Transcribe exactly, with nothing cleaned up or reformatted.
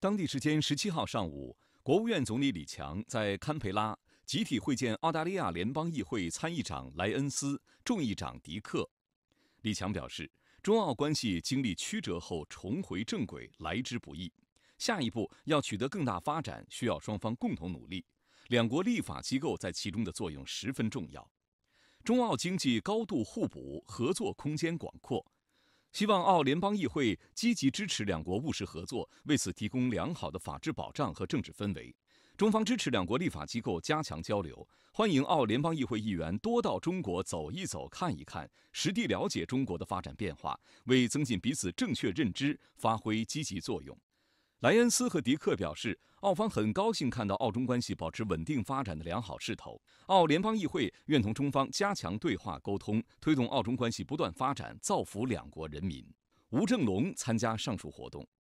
当地时间十七号上午，国务院总理李强在堪培拉集体会见澳大利亚联邦议会参议长莱恩斯、众议长迪克。李强表示，中澳关系经历曲折后重回正轨来之不易，下一步要取得更大发展，需要双方共同努力。两国立法机构在其中的作用十分重要。中澳经济高度互补，合作空间广阔。希望澳联邦议会积极支持两国务实合作，为此提供良好的法治保障和政治氛围。中方支持两国立法机构加强交流，欢迎澳联邦议会议员多到中国走一走、看一看，实地了解中国的发展变化，为增进彼此正确认知发挥积极作用。莱恩斯和迪克表示，澳方很高兴看到澳中关系保持稳定发展的良好势头。澳联邦议会愿同中方加强对话沟通，推动澳中关系不断发展，造福两国人民。吴正龙参加上述活动。